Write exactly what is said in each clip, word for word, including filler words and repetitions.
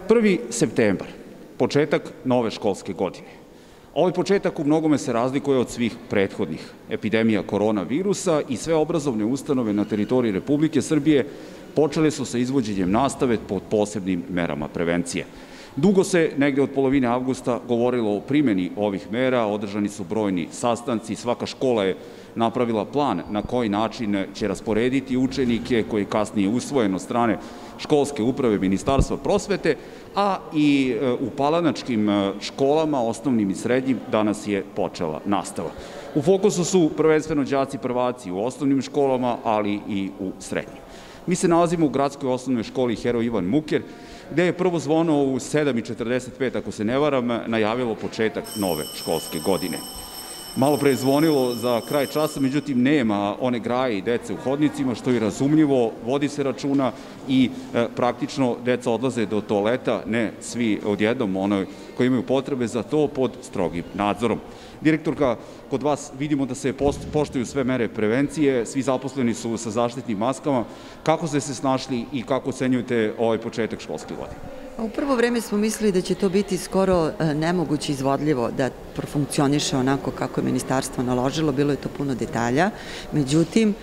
prvi septembar, početak nove školske godine. Ovaj početak u mnogome se razlikuje od svih prethodnih. Epidemija koronavirusa i sve obrazovne ustanove na teritoriji Republike Srbije počele su sa izvođenjem nastave pod posebnim merama prevencije. Dugo se, negde od polovine avgusta, govorilo o primjeni ovih mera, održani su brojni sastanci, svaka škola je napravila plan na koji način će rasporediti učenike koji je kasnije usvojen od strane školske uprave Ministarstva prosvete, a i u palanačkim školama, osnovnim i srednjim, danas je počela nastava. U fokusu su prvenstveno đaci prvaci u osnovnim školama, ali i u srednjim. Mi se nalazimo u gradskoj osnovnoj školi Heroj Ivan Muker, gde je prvo zvono u sedam i četrdeset pet, ako se ne varam, najavilo početak nove školske godine. Malo pre je zvonilo za kraj časa, međutim nema one graje i dece u hodnicima, što je razumljivo, vodi se računa i e, praktično deca odlaze do toaleta, ne svi odjednom, onoj koji imaju potrebe za to, pod strogim nadzorom. Direktorka, kod vas vidimo da se poštuju sve mere prevencije, svi zaposleni su sa zaštitnim maskama. Kako ste se snašli i kako ocenjujete ovaj početak školske godine? U prvo vreme smo mislili da će to biti skoro nemoguće izvodljivo da profunkcioniše onako kako je ministarstvo naložilo, bilo je to puno detalja, međutim,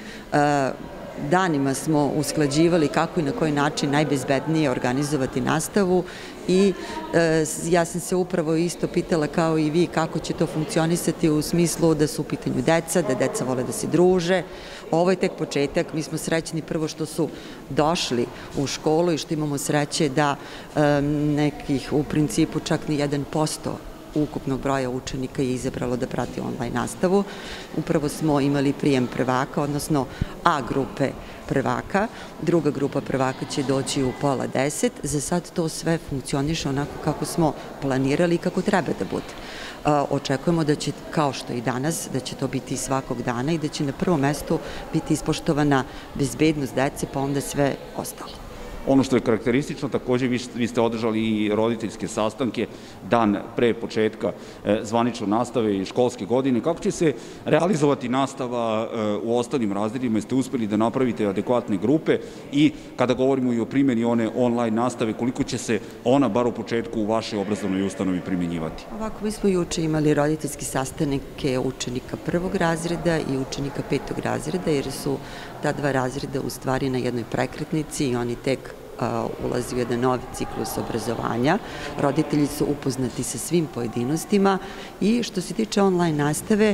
danima smo usklađivali kako i na koji način najbezbednije organizovati nastavu i e, ja sam se upravo isto pitala kao i vi kako će to funkcionisati u smislu da su u pitanju deca, da deca vole da se druže. Ovo je tek početak, mi smo srećni prvo što su došli u školu i što imamo sreće da e, nekih u principu čak ni jedan posto ukupnog broja učenika je izabralo da prati online nastavu. Upravo smo imali prijem prvaka, odnosno A grupe prvaka. Druga grupa prvaka će doći u pola deset. Za sad to sve funkcioniše onako kako smo planirali i kako treba da bude. Očekujemo da će, kao što i danas, da će to biti svakog dana i da će na prvom mestu biti ispoštovana bezbednost dece, pa onda sve ostalo. Ono što je karakteristično, takođe vi ste održali i roditeljske sastanke dan pre početka zvanične nastave i školske godine. Kako će se realizovati nastava u ostalim razredima? Jeste uspeli da napravite adekvatne grupe i kada govorimo i o primjeni one online nastave, koliko će se ona, bar u početku, u vašoj obrazovnoj ustanovi primjenjivati? Ovako, mi smo juče imali roditeljski sastanke učenika prvog razreda i učenika petog razreda, jer su ta dva razreda u stvari na jednoj prekretnici i oni tek ulazi u jedan novi ciklus obrazovanja. Roditelji su upoznati sa svim pojedinostima i što se tiče online nastave,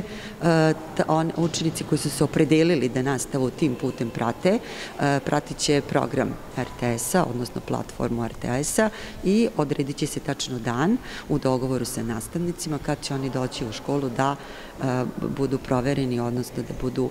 učenici koji su se opredelili da nastavu tim putem prate, pratit će program er te es-a, odnosno platformu er te es-a i odredit će se tačno dan u dogovoru sa nastavnicima kad će oni doći u školu da budu provereni, odnosno da budu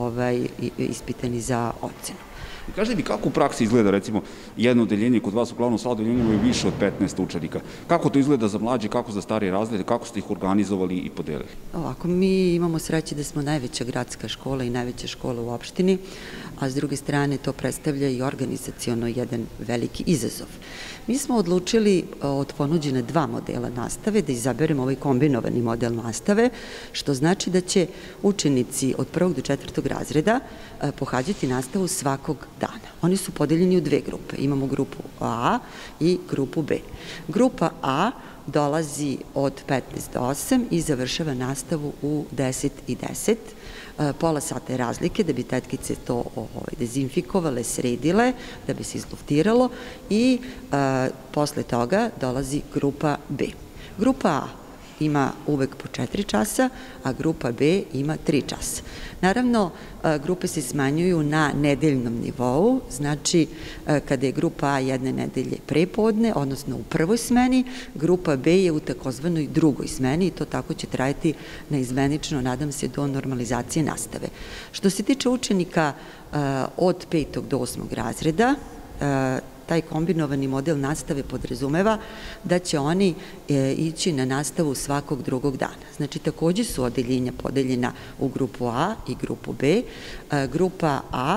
ispitani za ocenu. Kažete mi kako u praksi izgleda, recimo, jedno odeljenje, kod vas uglavnom sva odeljenja imaju više od petnaest učenika. Kako to izgleda za mlađe, kako za starije razrede, kako ste ih organizovali i podelili? Ovako, mi imamo sreće da smo najveća gradska škola i najveća škola u opštini, a s druge strane to predstavlja i organizaciono jedan veliki izazov. Mi smo odlučili od ponuđena dva modela nastave da izaberemo ovaj kombinovani model nastave, što znači da će učenici od prvog do četvrtog razreda pohađati nastavu svakog dana. Oni su podeljeni u dve grupe. Imamo grupu A i grupu B. Grupa A dolazi od petnaest do osam i završava nastavu u deset i deset. Pola sata je razlike da bi tetkice to dezinfikovale, sredile, da bi se izluftiralo i posle toga dolazi grupa B. Grupa A ima uvek po četiri časa, a grupa B ima tri časa. Naravno, grupe se smanjuju na nedeljnom nivou, znači kada je grupa A jedne nedelje prepodne, odnosno u prvoj smeni, grupa B je u takozvanoj drugoj smeni i to tako će trajati neizmenično, nadam se, do normalizacije nastave. Što se tiče učenika od petog do osmog razreda, taj kombinovani model nastave podrazumeva da će oni ići na nastavu svakog drugog dana. Znači, takođe su odeljenja podeljena u grupu A i grupu B. Grupa A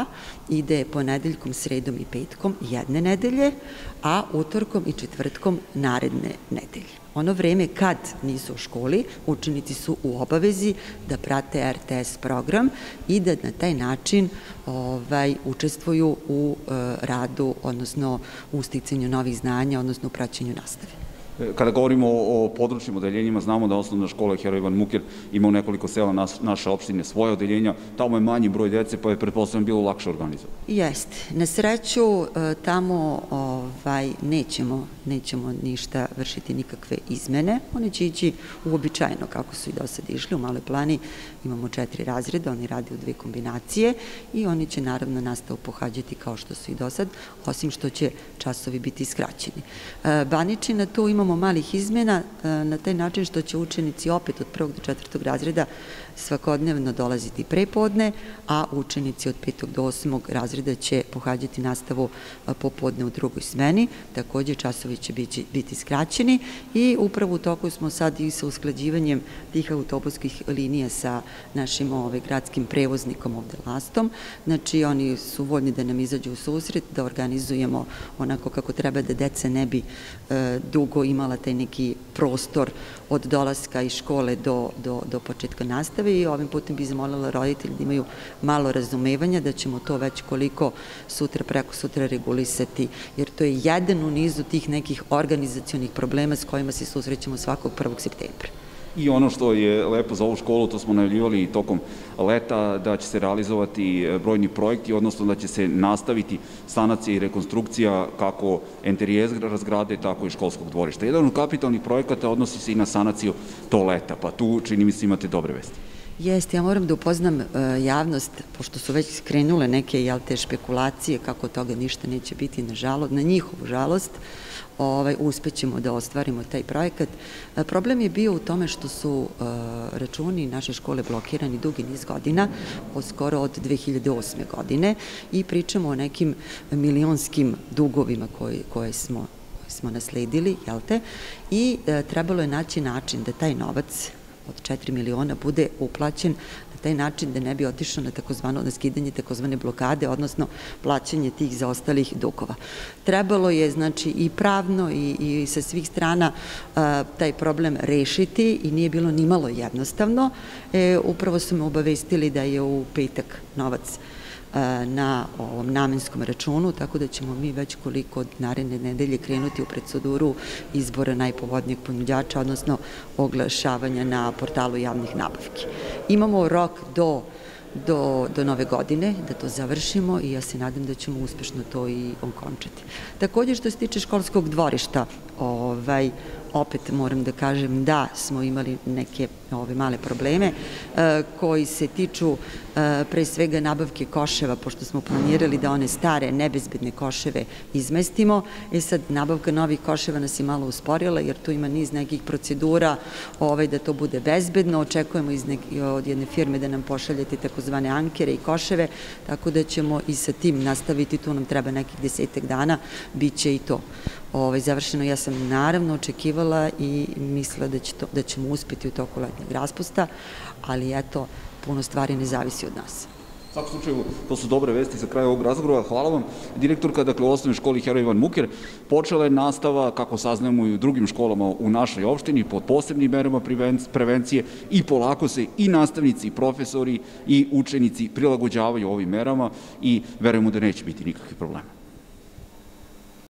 ide ponedeljkom, sredom i petkom jedne nedelje, a utorkom i četvrtkom naredne nedelje. Ono vreme kad nisu u školi, učenici su u obavezi da prate er te es program i da na taj način ovaj, učestvuju u e, radu, odnosno u sticanju novih znanja, odnosno u praćenju nastave. Kada govorimo o područnim odeljenjima, znamo da osnovna škola Heroj Ivan Muker ima u nekoliko sela naše opštine svoje odeljenja, tamo je manji broj dece, pa je pretpostavljam bilo lakše organizovati. Jeste. Na sreću tamo ovaj, nećemo, nećemo ništa vršiti, nikakve izmene. One će ići uobičajeno kako su i do sada išli. U Maloj Plani imamo četiri razreda, oni rade u dve kombinacije i oni će naravno nastavu pohađati kao što su i do sad, osim što će časovi biti skraćeni. Baničina, tu imamo malih izmena na taj način što će učenici opet od prvog do četvrtog razreda svakodnevno dolaziti prepodne, a učenici od petog do osmog razreda će pohađati nastavu popodne u drugoj smeni. Takođe, časovi će biti skraćeni i upravo u toku smo sad i sa usklađivanjem tih autobuskih linija sa našim ovaj, gradskim prevoznikom ovde Lastom. Znači, oni su voljni da nam izađu u susret, da organizujemo onako kako treba, da deca ne bi e, dugo imala taj neki prostor od dolaska iz škole do, do, do početka nastave i ovim putem bi zamolila roditelji da imaju malo razumevanja, da ćemo to već koliko sutra, preko sutra regulisati, jer to je jedan u nizu tih nekih organizacionih problema s kojima se susrećemo svakog prvog septembra. I ono što je lepo za ovu školu, to smo najavljivali i tokom leta, da će se realizovati brojni projekti, odnosno da će se nastaviti sanacija i rekonstrukcija kako enterijera zgrade, tako i školskog dvorišta. Jedan od kapitalnih projekata odnosi se i na sanaciju toaleta, pa tu čini mi se imate dobre vesti. Jeste, ja moram da upoznam javnost, pošto su već skrenule neke jel, te špekulacije kako toga ništa neće biti, nažalost, na njihovu žalost, ovaj, uspećemo da ostvarimo taj projekat. Problem je bio u tome što su uh, računi naše škole blokirani dugi niz godina, od skoro od dve hiljade osme godine i pričamo o nekim milionskim dugovima koje, koje smo, koje smo nasledili, jel te? I uh, trebalo je naći način da taj novac od četiri miliona bude uplaćen na taj način da ne bi otišao na takozvano na skidanje takozvane blokade, odnosno plaćanje tih zaostalih dugova. Trebalo je znači i pravno i, i sa svih strana a, taj problem rešiti i nije bilo ni malo jednostavno. E, upravo su me obavestili da je u petak novac na ovom namenskom računu, tako da ćemo mi već koliko od naredne nedelje krenuti u proceduru izbora najpovoljnijeg ponuđača, odnosno oglašavanja na portalu javnih nabavki. Imamo rok do Do, do nove godine, da to završimo i ja se nadam da ćemo uspešno to i okončati. Takođe, što se tiče školskog dvorišta, ovaj, opet moram da kažem da smo imali neke ove male probleme e, koji se tiču e, pre svega nabavke koševa, pošto smo planirali da one stare nebezbedne koševe izmestimo. E sad, nabavka novih koševa nas je malo usporila, jer tu ima niz nekih procedura ovaj, da to bude bezbedno. Očekujemo iz neki, od jedne firme da nam pošaljete takozvane ankere i koševe, tako da ćemo i sa tim nastaviti. Tu nam treba nekih desetak dana, bit će i to Ovaj, završeno. Ja sam naravno očekivala i mislila da, će to, da ćemo uspeti u toku letnjeg raspusta, ali eto, puno stvari ne zavisi od nas. U svakom slučaju, to su dobre vesti za kraj ovog razgovora. Hvala vam. Direktorka, dakle, u osnovnoj školi Heroj Ivan Muker, počela je nastava, kako saznajemo i u drugim školama u našoj opštini, pod posebnim merama prevencije i polako se i nastavnici, i profesori, i učenici prilagođavaju ovim merama i verujemo da neće biti nikakvih problema.